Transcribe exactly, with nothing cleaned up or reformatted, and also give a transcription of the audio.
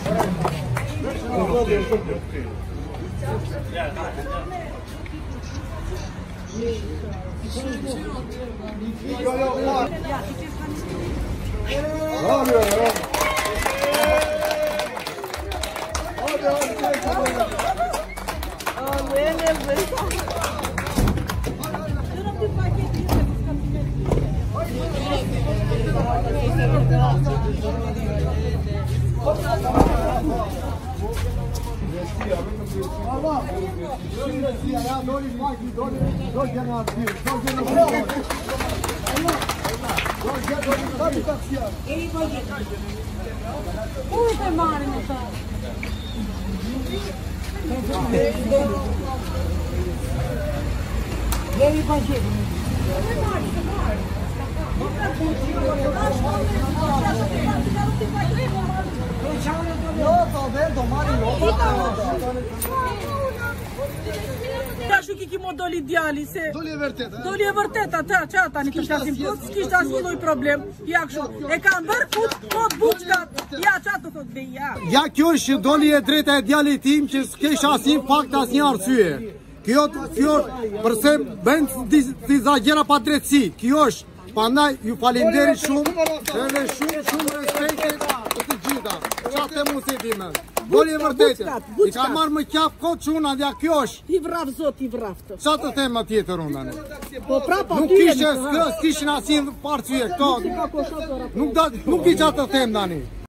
Uite mare, mă, ei băget. Ja što kiki mo doli djali se. Doli je vrteta. Doli je vrteta, ta, čata ni to štasim. Skiš da svoj problem. Jak što? E kam bërkut, pot buçkat. Ja çato thot be ja. Ja kjo është doli e drejta e djalit tim që s'kesh asnjë fakt, asnjë arsye. Kjo kjo përse bën disa gjëra pa drejtësi. Kjo është. Prandaj ju falenderoj shumë, edhe shumë shumë respekte të të gjitha. Çfarë mund të dimë? Doli e vërtetë. I ka marrë më qaf kot çuna dhe kjo është. I vrap zot i vraftë. Çfarë të them tjetër unë tani? Po prapa Nuk kishe, kishin asnjë arsye këto. Nuk da, nuk di çfarë të them tani.